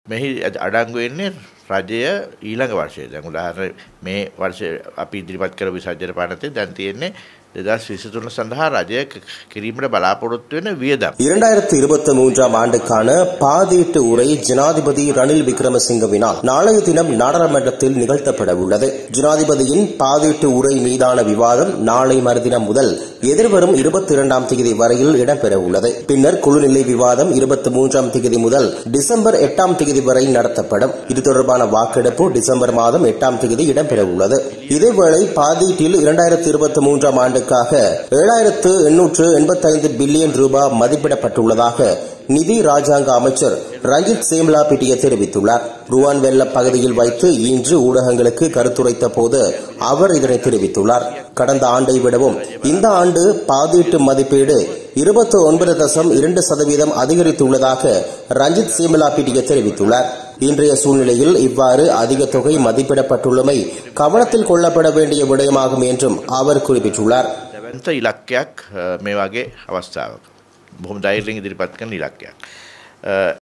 මෙහි අඩංගු වෙන්නේ රජය ඊළඟ වර්ෂයේ දැන් උදාහරණ මේ වර්ෂයේ අපි ඉදිරිපත් කරපු විසර්ජන පනතේ දැන් තියෙන්නේ 2023 සඳහා රජය කිරීමට බලාපොරොත්තු වෙන වියදම් 2023 ஆண்டுக்கான பாதீட்டு உரை ஜனாதிபதி ரணில் விக்ரமசிங்கவினால் நாளைய தினம் நாடாளுமன்றத்தில் நிகழ்த்தப்பட உள்ளது. ஜனாதிபதியின் பாதீட்டு உரை மீதான விவாதம் நாளை மறுதினம் முதல் எதிர்வரும் 22ஆம் தேதி வரையில் இடம்பெற உள்ளது. பின்னர் குழுநிலை விவாதம் 23ஆம் தேதி முதல் டிசம்பர் 8ஆம் தேதி வரை நடத்தப்படும். இது தொடர்பான வாக்கெடுப்பு டிசம்பர் மாதம் 8ஆம் தேதி இடம்பெற உள்ளது. இதேவேளை பாதீட்டில் 2023ஆம் ஆண்டுக்காக 7,885 பில்லியன் ரூபாய் மதிப்பிடப்பட்டுள்ளதாக நிதி ராஜாங்க அமைச்சர் ரஞ்சித் சேமலாபிட்டிய தெரிவித்துள்ளார். ருவான் வெள்ள பகுதியில் வைத்து இன்று ஊடகங்களுக்கு கருத்துரைத்த போது அவர் இதனை தெரிவித்துள்ளார். கடந்த ஆண்டை விடவும் இந்த ஆண்டு பாதீட்டு மதிப்பீடு 29.2% அதிகரித்துள்ளதாக ரஞ்சித் சேமலாபிட்டிய தெரிவித்துள்ளார். இன்றைய சூழ்நிலையில் இவ்வாறு அதிக தொகை மதிப்பிடப்பட்டுள்ளமை கவனத்தில் கொள்ளப்பட வேண்டிய விடயமாகும் என்றும் அவர் குறிப்பிட்டுள்ளார். ඉලක්කයක් මේ වගේ අවස්ථාවක බොහොම ධෛර්යයෙන් ඉදිරිපත් කරන ඉලක්කයක්.